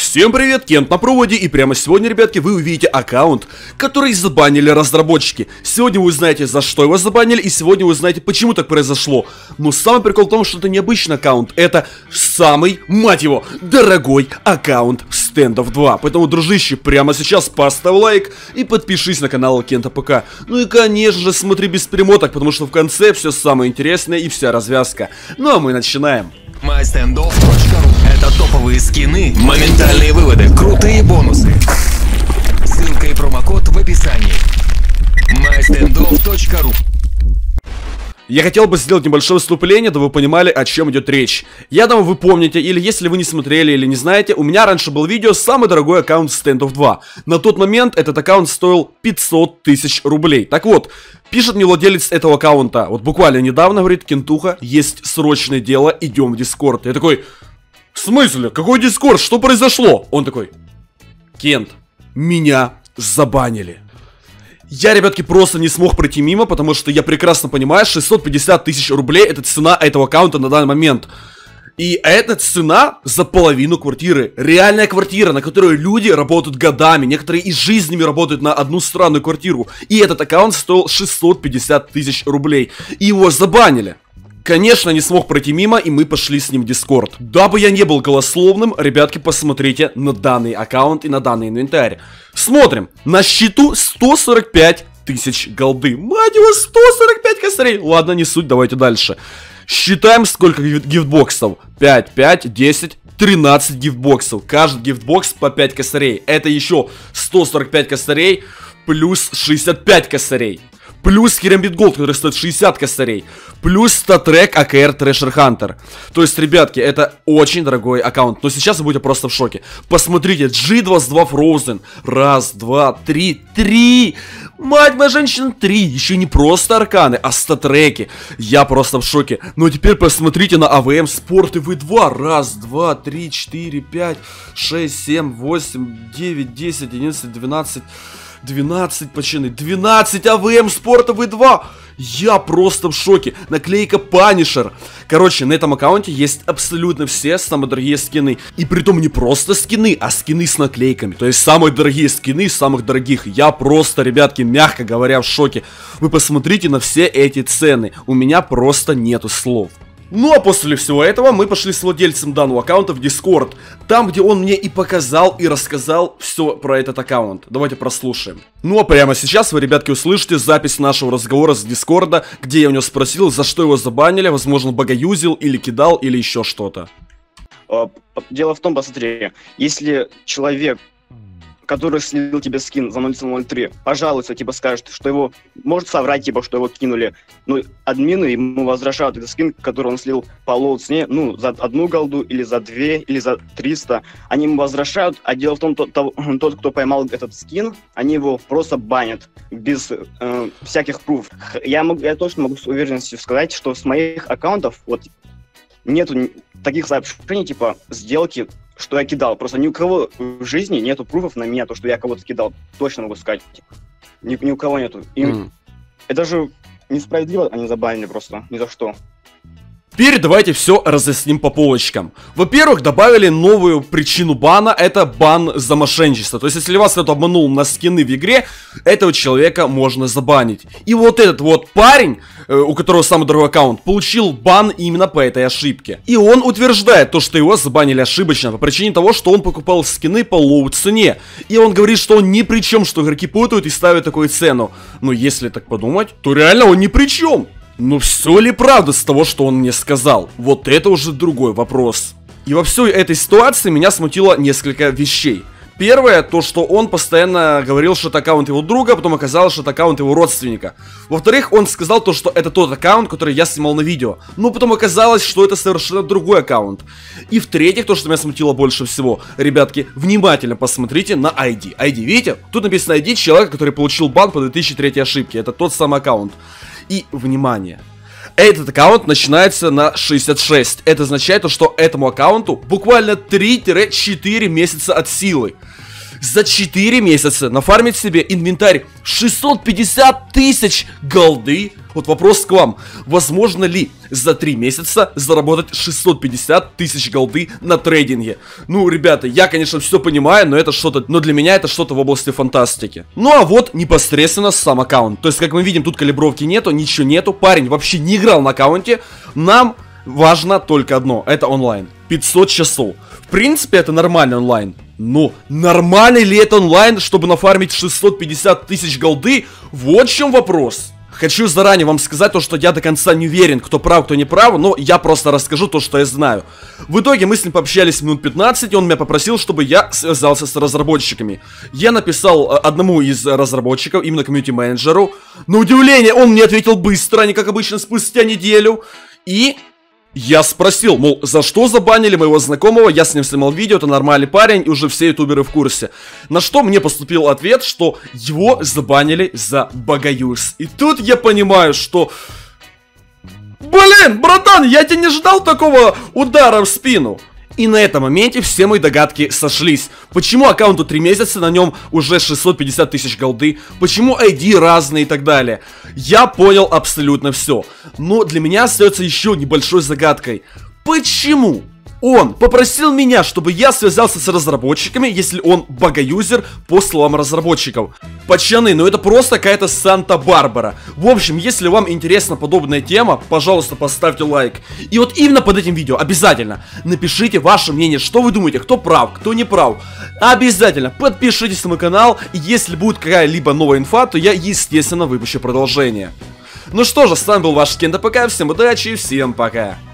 Всем привет, Кент на проводе, и прямо сегодня, ребятки, вы увидите аккаунт, который забанили разработчики. Сегодня вы узнаете, за что его забанили, и сегодня вы узнаете, почему так произошло. Но самый прикол в том, что это необычный аккаунт, это самый, мать его, дорогой аккаунт Standoff 2. Поэтому, дружище, прямо сейчас поставь лайк и подпишись на канал Кента ПК. Ну и, конечно же, смотри без перемоток, потому что в конце все самое интересное и вся развязка. Ну а мы начинаем. MyStandOff.ru — это топовые скины, моментальные выводы, крутые бонусы. Ссылка и промокод в описании. MyStandOff.ru. Я хотел бы сделать небольшое вступление, да вы понимали, о чем идет речь. Я думаю, вы помните, или если вы не смотрели или не знаете, у меня раньше был видео «Самый дорогой аккаунт Standoff 2». На тот момент этот аккаунт стоил 500 тысяч рублей. Так вот, пишет мне владелец этого аккаунта, вот буквально недавно, говорит: Кентуха, есть срочное дело, идем в Дискорд. Я такой: в смысле? Какой Дискорд? Что произошло? Он такой: Кент, меня забанили. Я, ребятки, просто не смог пройти мимо, потому что я прекрасно понимаю, 650 тысяч рублей — это цена этого аккаунта на данный момент. И эта цена за половину квартиры. Реальная квартира, на которой люди работают годами. Некоторые и жизнями работают на одну странную квартиру. И этот аккаунт стоил 650 тысяч рублей. И его забанили. Конечно, не смог пройти мимо, и мы пошли с ним в Дискорд. Дабы я не был голословным, ребятки, посмотрите на данный аккаунт и на данный инвентарь. Смотрим. На счету 145 тысяч голды. Мать его, 145 косарей. Ладно, не суть, давайте дальше. Считаем, сколько гифтбоксов. 5, 5, 10, 13 гифтбоксов. Каждый гифтбокс по 5 косарей. Это еще 145 косарей плюс 65 косарей. Плюс Керамбит Голд, который стоит 60 косарей. Плюс статрек АКР Трэшер Хантер. То есть, ребятки, это очень дорогой аккаунт. Но сейчас вы будете просто в шоке. Посмотрите, G22 Frozen. Раз, два, три. 3! Мать моя женщина, 3! Еще не просто арканы, а статреки. Я просто в шоке. Но теперь посмотрите на АВМ Спорт и V2. Раз, два, три, 4, 5, 6, 7, 8, 9, 10, 11, 12... 12 почины, 12 АВМ Спорта V2. Я просто в шоке. Наклейка Панишер. Короче, на этом аккаунте есть абсолютно все самые дорогие скины. И притом не просто скины, а скины с наклейками. То есть самые дорогие скины из самых дорогих. Я просто, ребятки, мягко говоря, в шоке. Вы посмотрите на все эти цены. У меня просто нету слов. Ну а после всего этого мы пошли с владельцем данного аккаунта в Discord. Там, где он мне и показал, и рассказал все про этот аккаунт. Давайте прослушаем. Ну а прямо сейчас вы, ребятки, услышите запись нашего разговора с Дискорда, где я у него спросил, за что его забанили. Возможно, богоюзил, или кидал, или еще что-то. Дело в том, посмотри, если человек, который слил тебе скин за 0,03, пожалуйста, типа скажет, что его, может соврать, типа, что его кинули, ну, админы ему возвращают этот скин, который он слил по лоу цене, ну, за 1 голду, или за 2, или за 300, они ему возвращают, а дело в том, тот, кто поймал этот скин, они его просто банят, без всяких пруф. Я точно могу с уверенностью сказать, что с моих аккаунтов, вот, нету таких сообщений, типа, сделки, что я кидал. Просто ни у кого в жизни нету пруфов на меня, то, что я кого-то кидал. Точно могу сказать. Ни у кого нету. И это же несправедливо, они забанили просто. Ни за что. Теперь давайте все разъясним по полочкам. Во-первых, добавили новую причину бана, это бан за мошенничество. То есть, если вас кто-то обманул на скины в игре, этого человека можно забанить. И вот этот вот парень, у которого самый дорогой аккаунт, получил бан именно по этой ошибке. И он утверждает то, что его забанили ошибочно, по причине того, что он покупал скины по лоу цене. И он говорит, что он ни при чем, что игроки путают и ставят такую цену. Но если так подумать, то реально он ни при чем. Но все ли правда с того, что он мне сказал? Вот это уже другой вопрос. И во всей этой ситуации меня смутило несколько вещей. Первое, то, что он постоянно говорил, что это аккаунт его друга, потом оказалось, что это аккаунт его родственника. Во-вторых, он сказал то, что это тот аккаунт, который я снимал на видео. Но потом оказалось, что это совершенно другой аккаунт. И в-третьих, то, что меня смутило больше всего. Ребятки, внимательно посмотрите на ID. ID, видите? Тут написано ID человека, который получил бан по 2003 ошибке. Это тот самый аккаунт. И, внимание, этот аккаунт начинается на 66. Это означает, что этому аккаунту буквально 3-4 месяца от силы. За 4 месяца нафармить себе инвентарь 650 тысяч голды Вот вопрос к вам. Возможно ли за 3 месяца заработать 650 тысяч голды на трейдинге? Ну, ребята, я, конечно, все понимаю, но для меня это что-то в области фантастики. Ну, а вот непосредственно сам аккаунт. То есть, как мы видим, тут калибровки нету, ничего нету. Парень вообще не играл на аккаунте. Нам важно только одно. Это онлайн. 500 часов. В принципе, это нормальный онлайн. Но нормальный ли это онлайн, чтобы нафармить 650 тысяч голды? Вот в чем вопрос. Хочу заранее вам сказать то, что я до конца не уверен, кто прав, кто не прав, но я просто расскажу то, что я знаю. В итоге мы с ним пообщались минут 15, и он меня попросил, чтобы я связался с разработчиками. Я написал одному из разработчиков, именно комьюнити-менеджеру. На удивление, он мне ответил быстро, а не как обычно спустя неделю. И я спросил, мол, за что забанили моего знакомого, я с ним снимал видео, это нормальный парень, и уже все ютуберы в курсе. На что мне поступил ответ, что его забанили за багаюз. И тут я понимаю, что... Блин, братан, я тебя не ждал такого удара в спину. И на этом моменте все мои догадки сошлись. Почему аккаунту 3 месяца, на нем уже 650 тысяч голды? Почему ID разные и так далее? Я понял абсолютно все. Но для меня остается еще небольшой загадкой. Почему он попросил меня, чтобы я связался с разработчиками, если он багаюзер, по словам разработчиков? Пацаны, ну это просто какая-то Санта-Барбара. В общем, если вам интересна подобная тема, пожалуйста, поставьте лайк. И вот именно под этим видео обязательно напишите ваше мнение, что вы думаете, кто прав, кто не прав. Обязательно подпишитесь на мой канал, и если будет какая-либо новая инфа, то я, естественно, выпущу продолжение. Ну что же, с вами был ваш Кента ПК, всем удачи и всем пока.